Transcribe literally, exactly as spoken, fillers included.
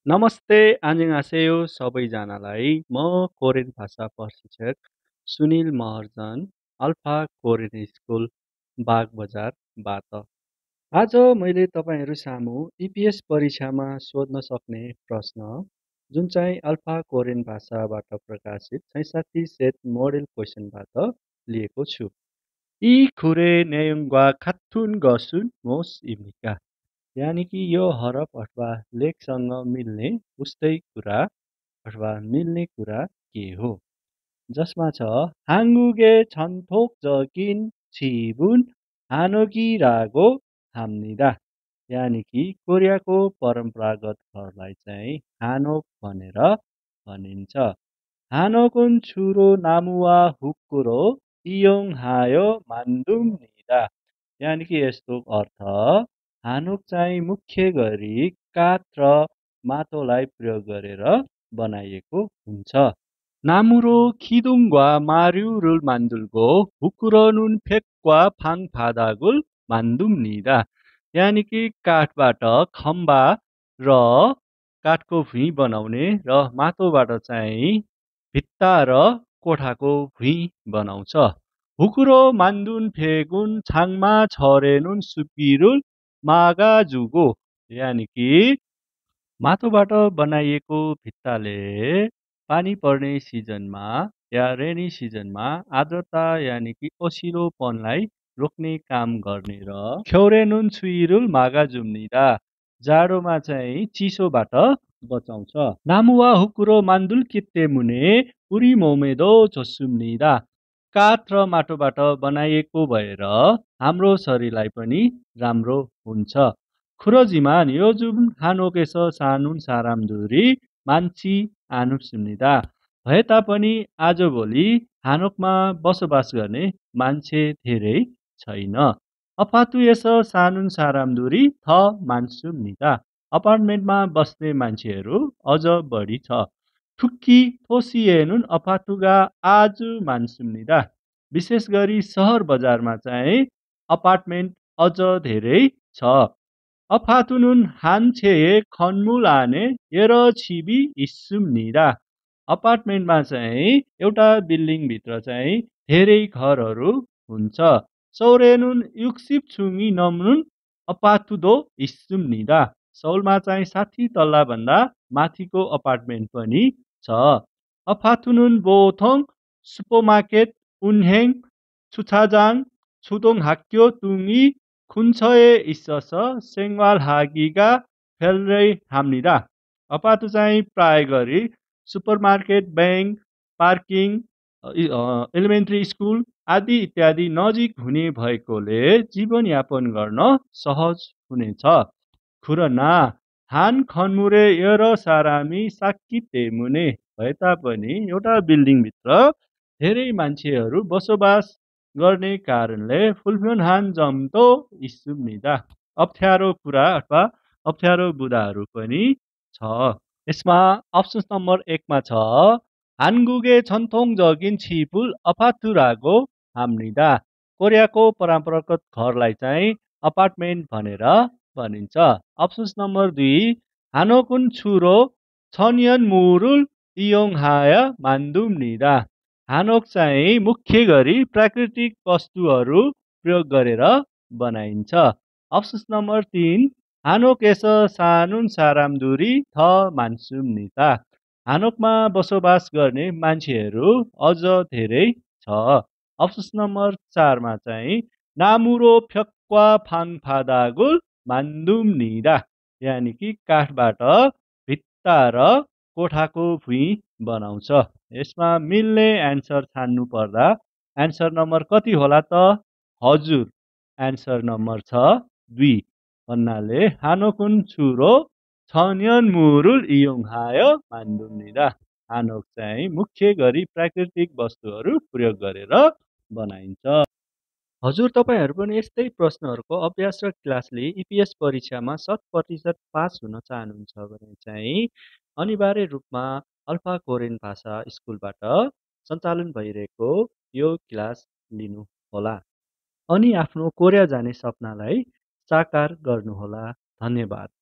नमस्ते, 안녕하세요 सबैजनालाई। म कोरियन भाषा प्रशिक्षक Sunil Maharjan, alpha Korean school बागबजारबाट। आज मैले तपाईँहरू सामु इपिएस परीक्षामा सोध्न सक्ने प्रश्न, जुन चाहिँ अल्फा कोरियन भाषाबाट प्रकाशित छैसठी सेट मोडेल क्वेसनबाट लिएको छु। यी खुरे नेयुङ्गा खाथुन गसुन मोस इमिका, यानि कि यो हरफ अथवा लेखसँग मिल्ने उस्तै कुरा अथवा मिल्ने कुरा के हो, जसमा छ हाङ्गुगे छन्थोक जकिन छिबुन हानोकी रागो हाम्निदा, यानि कि कोरियाको परम्परागत घरलाई चाहिँ हानोक भनेर भनिन्छ। हानोकुन छुरो नामुवा हुक्कुरो इयोङ हायो मान्दुम निदा, यानि कि यस्तो अर्थ हानोक चाहिँ मुख्य गरी काठ र माटोलाई प्रयोग गरेर बनाइएको हुन्छ। नामुरो खिदुङ्वा मार्यु रुल मान्दुलगो हुकुरो नुन फेक्वा फाङ फादागुल मान्दुम निदा, यानि कि काठबाट खम्बा र काठको भुइँ बनाउने र माटोबाट चाहिँ भित्ता र कोठाको भुइँ बनाउँछ। हुकुरो मान्दुन फेगुन छाङमा छरेनुन सुपिरुल मागा जुगो, यानि कि माटोबाट बनाइएको भित्ताले पानी पर्ने सिजनमा या रेनी सिजनमा आर्द्रता यानि कि ओसिलोपनलाई रोक्ने काम गर्ने र ख्यौरेनुन छुइरुल मागा जुम्निदा, जाडोमा चाहिँ चिसोबाट बचाउँछ। नामुवा हुकुरो मान्दुल कित्ते मुने उरी मोमेदो झोसुम्निदा, काठ र माटोबाट बनाइएको भएर हाम्रो शरीरलाई पनि राम्रो हुन्छ। खुरोजिमान यो जुन हानोकेस सानुन सारामदुरी मान्छी आनुसुम्निदा, भए तापनि आजभोलि हानोकमा बसोबास गर्ने मान्छे धेरै छैन। अपातु यस सानुन सारामदुरी थ मान्सुम्निदा, अपार्टमेन्टमा बस्ने मान्छेहरू अझ बढी छ। ठुक्की थोसिएनुन अपातुगा आजु मान्सुम्निदा, विशेष गरी सहर बजारमा चाहिँ अपार्टमेन्ट अझ धेरै छ। अफातुनुन हान्छे खन्मुल आने एर छिबी इस्सुम्निदा, अपार्टमेन्टमा चाहिँ एउटा बिल्डिङ भित्र चाहिँ धेरै घरहरू हुन्छ। सौरेनुन युक्सिप छुङ्गी नम्नुन अपातुदो इस्सुम्निदा, सौलमा चाहिँ साठी तल्ला भन्दा माथिको अपार्टमेन्ट पनि छ। अफातुनुन बोथोङ सुपरमार्केट उन्हेङ छुछाजाङ छुदोङ हाक्यो तुङ्गी खुन्छए इस्सस सेङ्वाल हागिगा फेल्रै हाम्निदा, अपातु चाहिँ प्राय गरी supermarket, bank, parking, elementary school आदि इत्यादि नजिक हुने भएकोले जीवनयापन गर्न सहज हुनेछ। खुरना हान खन्मुरे यर सारामी साक्की तेमुने, भए तापनि एउटा बिल्डिङभित्र धेरै मान्छेहरू बसोबास गर्ने कारणले फुलफ्युन हान जम्तो इस्सुम्निदा, अप्ठ्यारो कुरा अथवा अप्ठ्यारो बुदाहरू पनि छ। यसमा अप्सन नम्बर एकमा छ हानगुगे छन्थोङ जगिन छिपुल अफातुरागो हाम्निदा, कोरियाको परम्परागत घरलाई चाहिँ अपार्टमेन्ट भनेर भनिन्छ। अप्सन नम्बर दुई हानोकुन छुरो छनियन मुरुल इयोङ हाय मान्दुम्निदा, हानोक चाहिँ मुख्य गरी प्राकृतिक वस्तुहरू प्रयोग गरेर बनाइन्छ। अप्सन नम्बर तीन हानोक यस सानुन सारामदुरी थ मान्सुम्निदा, हानोकमा बसोबास गर्ने मान्छेहरू अझ धेरै छ। अप्सन नम्बर चारमा चाहिँ नामुरो फ्यक्वा फाङ फादागुल मान्दुम्निदा, यानि कि काठबाट भित्ता र कोठाको भुइँ बनाउँछ। यसमा मिल्ने एन्सर छान्नु पर्दा एन्सर नम्बर कति होला त? हजुर, एन्सर नम्बर छ दुई, भन्नाले हानोकुन छुरो छन्यन मुरुल इयोङ हाय मान्दुम्निदा, हानोक चाहिँ मुख्य गरी प्राकृतिक वस्तुहरू प्रयोग गरेर बनाइन्छ। हजुर, तपाईँहरू पनि यस्तै प्रश्नहरूको अभ्यास र क्लासले इपिएस परीक्षामा शत प्रतिशत पास हुन चाहनुहुन्छ भने चाहिँ अनिवार्य रूपमा अल्फा कोरियन भाषा स्कुलबाट सञ्चालन भइरहेको यो क्लास लिनुहोला अनि आफ्नो कोरिया जाने सपनालाई साकार गर्नुहोला। धन्यवाद।